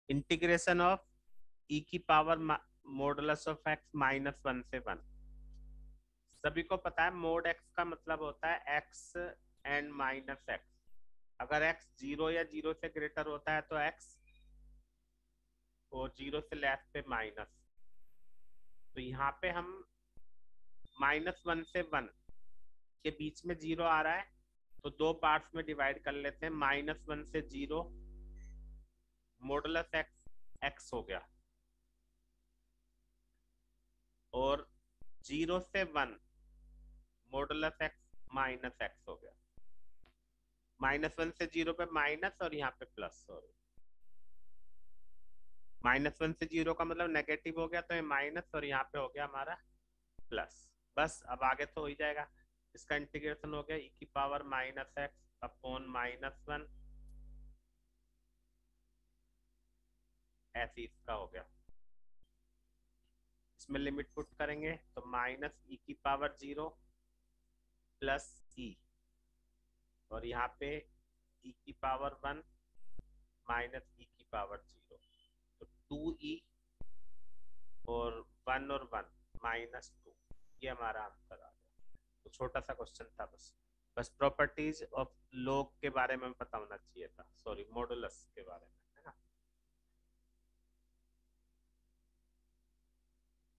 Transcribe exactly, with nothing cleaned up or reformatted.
Integration of e की power modulus of x minus one से one. सभी को पता है मोड एक्स का मतलब होता है एक्स एंड माइनस एक्स। अगर एक्स जीरो या जीरो से ग्रेटर होता है तो एक्स, और जीरो से लेस पे माइनस। तो यहाँ पे हम माइनस वन से वन के बीच में जीरो आ रहा है, तो दो पार्ट्स में डिवाइड कर लेते हैं। माइनस वन से जीरो मॉडुलस एक्स एक्स हो गया, और जीरो से one modulus x minus x हो गया। माइनस वन से जीरो पे माइनस और यहाँ पे प्लस, सॉरी माइनस वन से जीरो का मतलब नेगेटिव हो गया, तो ये माइनस और यहाँ पे हो गया हमारा प्लस। बस अब आगे तो हो ही जाएगा। इसका इंटीग्रेशन हो गया ई की power minus x upon minus one, ऐसे इसका हो गया। इसमें लिमिट पुट करेंगे तो माइनस ई की पावर जीरो प्लस ई, और यहाँ पे ई की पावर वन माइनस ई की पावर जीरो, तो टू ई और वन और वन माइनस टू, ये हमारा आंसर आ गया। तो छोटा सा क्वेश्चन था बस। बस प्रॉपर्टीज ऑफ लॉग के बारे में पता होना चाहिए था, सॉरी मॉडुलस के बारे में।